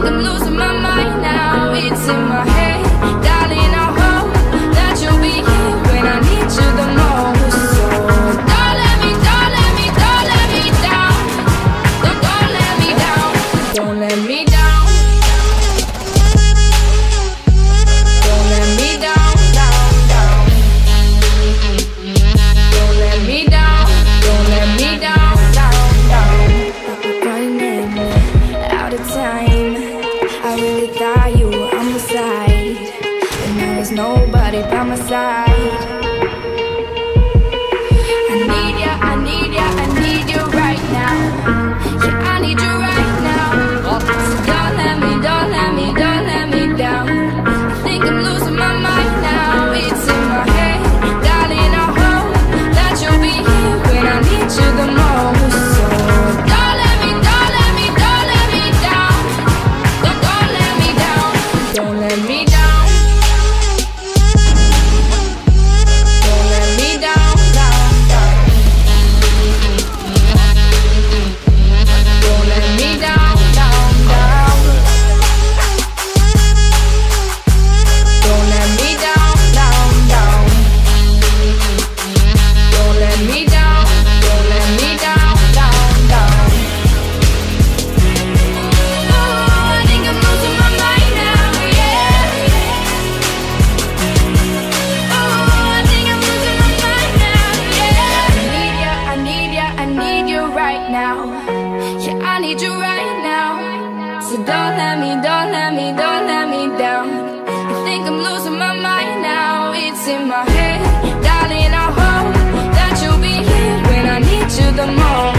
I'm losing my mind now. It's in my head, darling, I hope that you'll be here when I need you the most. So don't let me, don't let me, don't let me down. Don't let me down. Don't let me down. Don't let me down, down, down. Don't let me down. Don't let me down, down, down. Running out of time. I really thought you were on my side, but now there's nobody by my side. I need ya, I need ya, I need you right now. Yeah, I need you right now. So don't let me, don't let me, don't let me down. I think I'm losing my mind now. It's in my head, darling, I hope that you'll be here when I need you the most. So don't let me, don't let me, don't let me down. Don't let me down. Don't let me down. Don't let me down, down, down. Don't let me down, down, down. Don't let me down, down, down. Don't let me down, don't let me down, down, down. Oh, I think I'm losing my mind now, yeah. Oh, I think I'm losing my mind now, yeah. I need ya, I need ya, I need you right now. Yeah, I need you right now. So don't let me, don't let me, don't let me down. I think I'm losing my mind now. It's in my head, darling, I hope that you'll be here when I need you the most.